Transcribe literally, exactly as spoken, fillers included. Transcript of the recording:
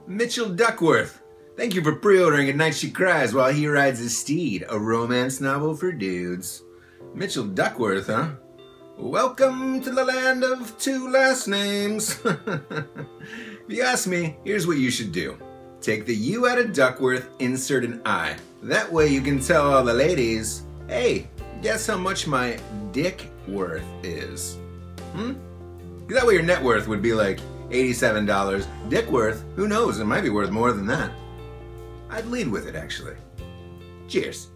Mitchell Duckworth. Thank you for pre-ordering A Night She Cries While He Rides His Steed, a romance novel for dudes. Mitchell Duckworth, huh? Welcome to the land of two last names. If you ask me, here's what you should do. Take the U out of Duckworth, insert an I. That way you can tell all the ladies, hey, guess how much my dick worth is? Hmm? That way your net worth would be like eighty-seven dollars. Dick worth, who knows, it might be worth more than that. I'd lead with it, actually. Cheers.